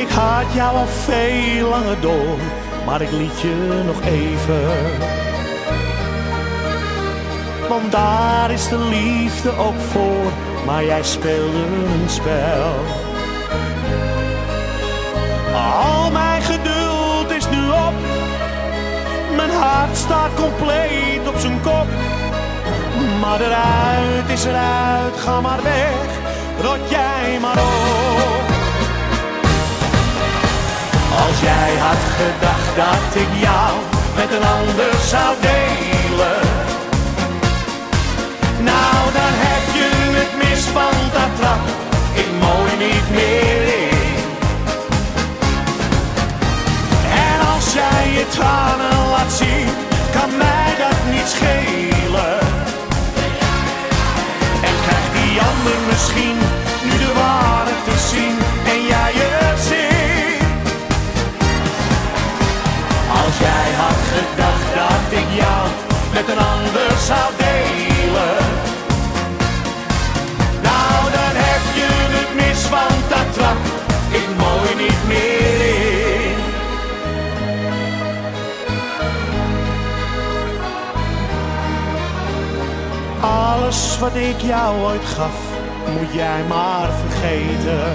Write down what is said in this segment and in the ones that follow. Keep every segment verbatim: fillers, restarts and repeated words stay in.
had jou al veel langer door, maar ik liet je nog even. Want daar is de liefde ook voor, maar jij speelde een spel. Al mijn geduld is nu op, mijn hart staat compleet op zijn kop. Maar eruit is eruit, ga maar weg, rot jij maar op. Als jij had gedacht dat ik jou met een ander zou delen, nou dan heb je het mis, want daar trap ik mooi niet meer in. En als jij je tranen laat zien, kan mij dat niet schelen. En krijgt die ander misschien nu de waarheid te zien en jij het ziet. Als jij had gedacht dat ik jou met een ander zou delen, nou dan heb je het mis, want dat trap ik mooi niet meer in. Alles wat ik jou ooit gaf, moet jij maar vergeten.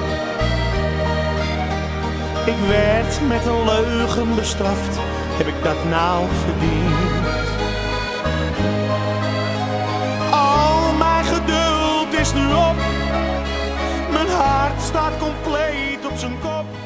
Ik werd met een leugen bestraft, heb ik dat nou verdiend? Al mijn geduld is nu op, mijn hart staat compleet op zijn kop.